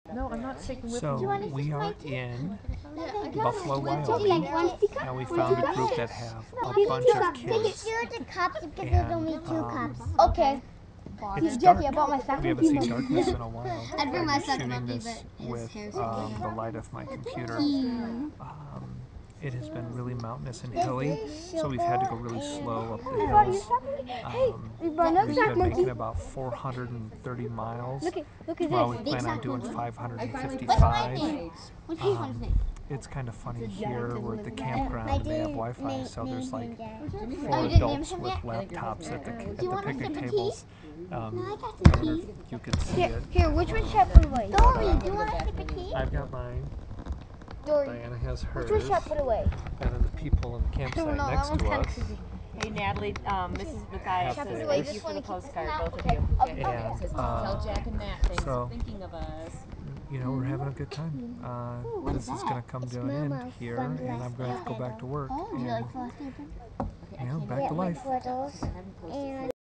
No, I'm not taking with So me. we are in Buffalo, Would you Wyoming, like one? and we found a group that have a bunch of kids. Share the cups because And, there's only 2 cups. Okay. It's Jackie, dark. I bought my We second haven't seen peanut. darkness in a while. I'd bring my I'm second shooting puppy, this but his with hair's the light of my computer. It has been really mountainous and hilly, so we've had to go really slow up the hills. We've been making about 430 miles. Well, we plan on doing 555. It's kind of funny here. We're at the campground and they have Wi-Fi, so there's like 4 adults with laptops at the picnic tables. I wonder if you could see it. Here, which one should I put away? Dory, do you want to take a tea? I've got mine. Dory, Diana has hers. which one should I put away? And then the people in the campsite next to us. Hey, Natalie, Mrs. Mathias says Happy thank you for the postcard, both of you. And Tell Jack and Nat thanks so- for thinking of us. you know, we're having a good time. This is going to come to an end here, and I'm going to have to go back to work. Oh, you And, like frosted? you know, back to life. And